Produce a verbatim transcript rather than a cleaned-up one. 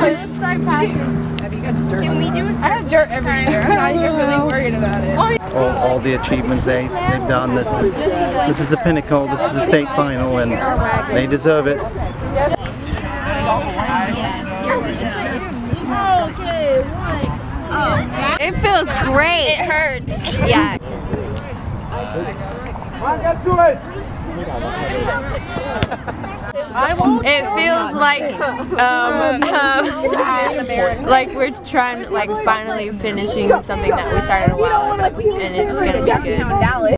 Can we do a I have dirt everywhere. I'm not even really worried about it. All, all the achievements they've, they've done. This is this is the pinnacle. This is the state final, and they deserve it. It feels great. It hurts. Yeah. It feels like um, um, like we're trying, like finally finishing something that we started a while ago, and it's gonna be good.